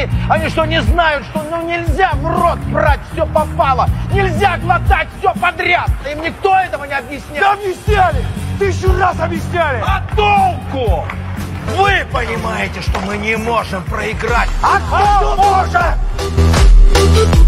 Они что, не знают, что нельзя в рот брать все попало? Нельзя глотать все подряд? Им никто этого не объяснял? Да объясняли! 1000 раз объясняли! А толку? Вы понимаете, что мы не можем проиграть. А кто может?